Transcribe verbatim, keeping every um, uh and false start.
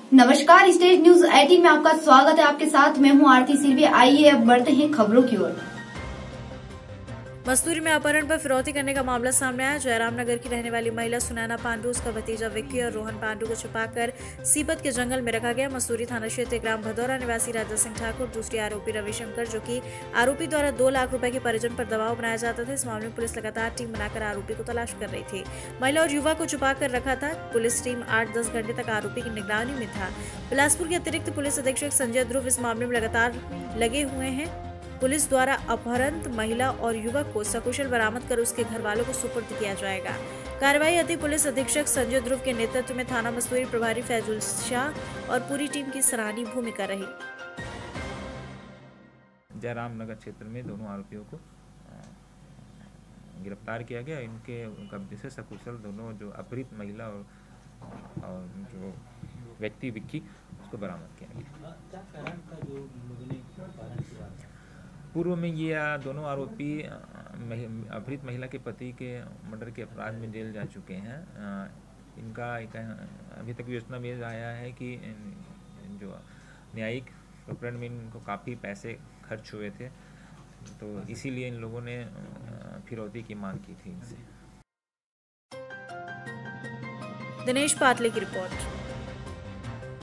नमस्कार, state news अठारह में आपका स्वागत है। आपके साथ मैं हूं आरती सिरवी। आइए अब बढ़ते हैं खबरों की ओर। मस्तूरी में अपहरण पर फिरौती करने का मामला सामने आया। जयराम नगर की रहने वाली महिला सुनैना पांडु, उसका भतीजा विक्की और रोहन पांडु को छुपाकर सीपत के जंगल में रखा गया। मस्तूरी थाना क्षेत्र ग्राम भदौरा निवासी राजा सिंह ठाकुर, दूसरी आरोपी रविशंकर, जो कि आरोपी द्वारा दो लाख रुपए के परिजन पर दबाव बनाया जाता था। इस मामले में पुलिस लगातार टीम बनाकर आरोपी को तलाश कर रही थी। महिला और युवा को छुपा कर रखा था। पुलिस टीम आठ दस घंटे तक आरोपी की निगरानी में था। बिलासपुर के अतिरिक्त पुलिस अधीक्षक संजय ध्रुव इस मामले में लगातार लगे हुए हैं। पुलिस द्वारा अपहरण महिला और युवक को सकुशल बरामद कर उसके घर वालों को सुपुर्द किया जाएगा। कार्रवाई अति पुलिस अधीक्षक संजय ध्रुव के नेतृत्व में थाना मस्तूरी प्रभारी फैजुल शाह और पूरी टीम की सराहनीय भूमिका रही। जयराम नगर क्षेत्र में दोनों आरोपियों को गिरफ्तार किया गया। इनके कब्जे से सकुशल दोनों जो अपहृत महिला और, और जो व्यक्ति विक्की उसको बरामद किया गया। पूर्व में ये दोनों आरोपी अपहृत महिला के पति के मर्डर के अपराध में जेल जा चुके हैं। इनका अभी तक योजना में आया है कि जो न्यायिक प्रकरण में इनको काफ़ी पैसे खर्च हुए थे, तो इसीलिए इन लोगों ने फिरौती की मांग की थी इनसे। दिनेश पाटले की रिपोर्ट।